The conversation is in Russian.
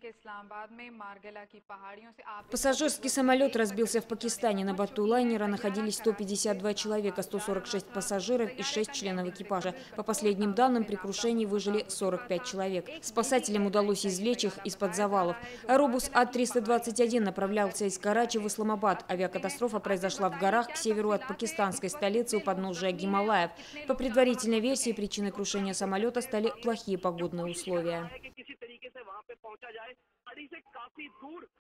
Пассажирский самолет разбился в Пакистане. На борту лайнера находились 152 человека, 146 пассажиров и 6 членов экипажа. По последним данным, при крушении выжили 45 человек. Спасателям удалось извлечь их из-под завалов. Аэробус А-321 направлялся из Карачи в Исламабад. Авиакатастрофа произошла в горах к северу от пакистанской столицы у подножия Гималаев. По предварительной версии, причиной крушения самолета стали плохие погодные условия.